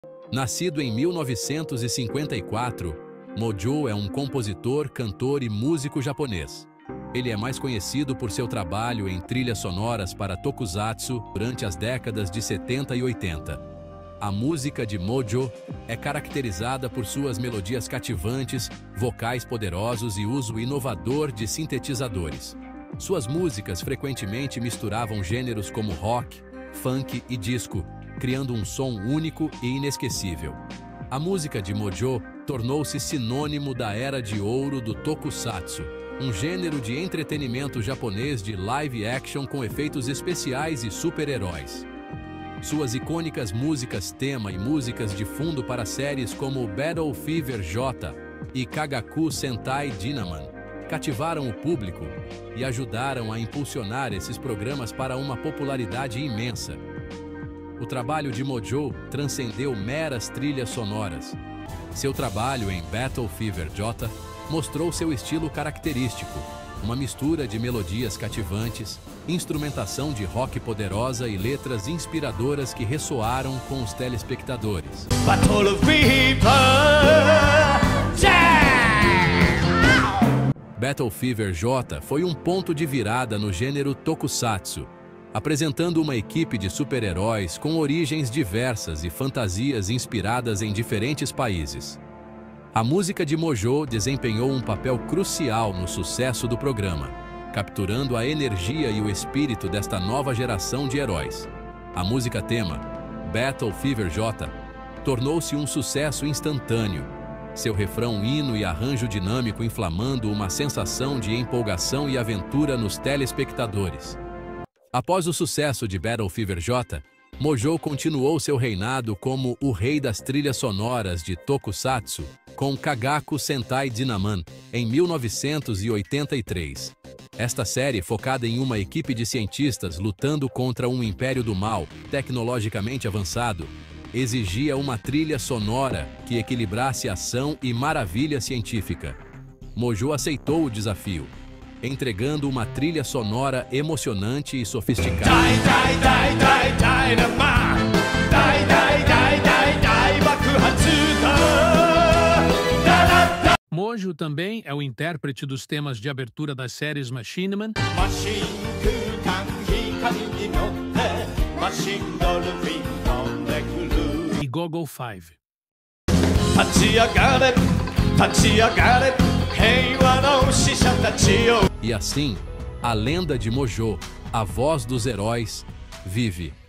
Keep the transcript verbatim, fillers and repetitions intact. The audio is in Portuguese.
Nascido em mil novecentos e cinquenta e quatro, Mojo é um compositor, cantor e músico japonês. Ele é mais conhecido por seu trabalho em trilhas sonoras para tokusatsu durante as décadas de setenta e oitenta. A música de Mojo é caracterizada por suas melodias cativantes, vocais poderosos e uso inovador de sintetizadores. Suas músicas frequentemente misturavam gêneros como rock, funk e disco, criando um som único e inesquecível. A música de Mojo tornou-se sinônimo da era de ouro do tokusatsu, um gênero de entretenimento japonês de live action com efeitos especiais e super-heróis. Suas icônicas músicas tema e músicas de fundo para séries como Battle Fever J e Kagaku Sentai Dynaman cativaram o público e ajudaram a impulsionar esses programas para uma popularidade imensa. O trabalho de Mojo transcendeu meras trilhas sonoras. Seu trabalho em Battle Fever J mostrou seu estilo característico, uma mistura de melodias cativantes, instrumentação de rock poderosa e letras inspiradoras que ressoaram com os telespectadores. Battle Fever Battle Fever J foi um ponto de virada no gênero tokusatsu, apresentando uma equipe de super-heróis com origens diversas e fantasias inspiradas em diferentes países. A música de Mojo desempenhou um papel crucial no sucesso do programa, capturando a energia e o espírito desta nova geração de heróis. A música tema, Battle Fever J, tornou-se um sucesso instantâneo, seu refrão hino e arranjo dinâmico inflamando uma sensação de empolgação e aventura nos telespectadores. Após o sucesso de Battle Fever J, Mojo continuou seu reinado como o rei das trilhas sonoras de tokusatsu com Kagaku Sentai Dynaman em mil novecentos e oitenta e três. Esta série, focada em uma equipe de cientistas lutando contra um império do mal tecnologicamente avançado, exigia uma trilha sonora que equilibrasse ação e maravilha científica. Mojo aceitou o desafio, entregando uma trilha sonora emocionante e sofisticada. Mojo também é o intérprete dos temas de abertura das séries Machine Man e Gogol Five. E assim, a lenda de Mojo, a voz dos heróis, vive.